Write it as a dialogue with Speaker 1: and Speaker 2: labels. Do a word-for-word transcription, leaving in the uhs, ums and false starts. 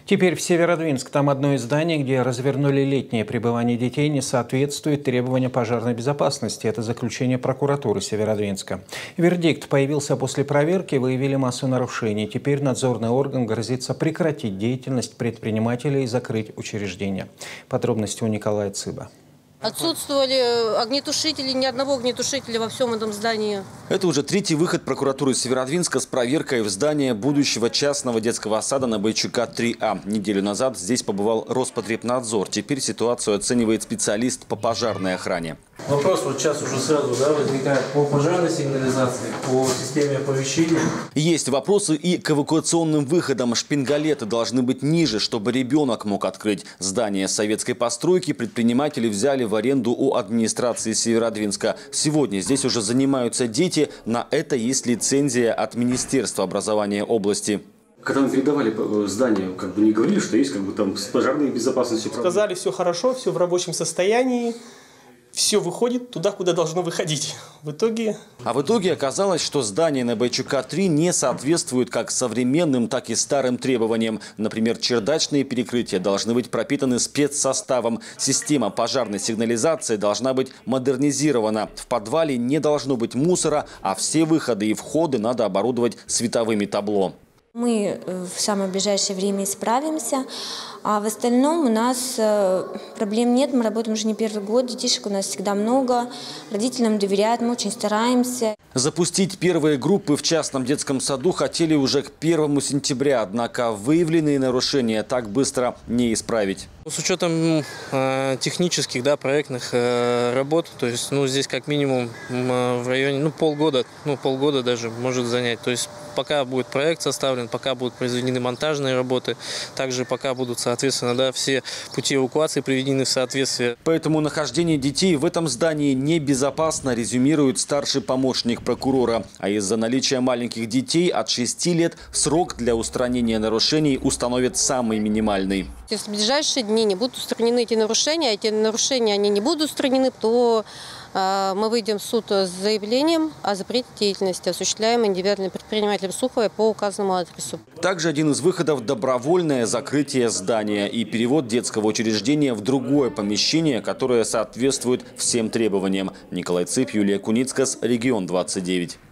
Speaker 1: Теперь в Северодвинск. Там одно из зданий, где развернули летнее пребывание детей, не соответствует требованиям пожарной безопасности. Это заключение прокуратуры Северодвинска. Вердикт появился после проверки, выявили массу нарушений. Теперь надзорный орган грозится прекратить деятельность предпринимателей и закрыть учреждения. Подробности у Николая Цыба.
Speaker 2: Отсутствовали огнетушители, ни одного огнетушителя во всем этом здании.
Speaker 3: Это уже третий выход прокуратуры Северодвинска с проверкой в здание будущего частного детского сада на Бойчука три А. Неделю назад здесь побывал Роспотребнадзор. Теперь ситуацию оценивает специалист по пожарной охране.
Speaker 4: Вопрос вот сейчас уже сразу да, возникает по пожарной сигнализации, по системе оповещения.
Speaker 3: Есть вопросы и к эвакуационным выходам. Шпингалеты должны быть ниже, чтобы ребенок мог открыть. Здание советской постройки предприниматели взяли в аренду у администрации Северодвинска. Сегодня здесь уже занимаются дети. На это есть лицензия от Министерства образования области.
Speaker 5: Когда мы передавали здание, как бы не говорили, что есть как бы там с пожарной безопасностью.
Speaker 6: Сказали, все хорошо, все в рабочем состоянии. Все выходит туда, куда должно выходить. В итоге...
Speaker 3: А в итоге оказалось, что здание на Бойчука три не соответствует как современным, так и старым требованиям. Например, чердачные перекрытия должны быть пропитаны спецсоставом. Система пожарной сигнализации должна быть модернизирована. В подвале не должно быть мусора, а все выходы и входы надо оборудовать световыми табло.
Speaker 7: Мы в самое ближайшее время исправимся, а в остальном у нас проблем нет. Мы работаем уже не первый год, детишек у нас всегда много, родители нам доверяют, мы очень стараемся. Запустить
Speaker 3: первые группы в частном детском саду хотели уже к первому сентября, однако выявленные нарушения так быстро не исправить.
Speaker 6: С учетом э, технических, да, проектных э, работ, то есть, ну, здесь как минимум э, в районе, ну, полгода, ну, полгода даже может занять. То есть, пока будет проект составлен, пока будут произведены монтажные работы, также пока будут, соответственно, да, все пути эвакуации приведены в соответствие.
Speaker 3: Поэтому нахождение детей в этом здании небезопасно, резюмирует старший помощник прокурора. А из-за наличия маленьких детей от шести лет срок для устранения нарушений установят самый минимальный.
Speaker 2: Если в ближайшие дни не будут устранены эти нарушения, а эти нарушения они не будут устранены, то э, мы выйдем в суд с заявлением о запрете деятельности, осуществляемой индивидуальным предпринимателем Суховой по указанному адресу.
Speaker 3: Также один из выходов – добровольное закрытие здания и перевод детского учреждения в другое помещение, которое соответствует всем требованиям. Николай Цып, Юлия Куницкас, Регион двадцать девять.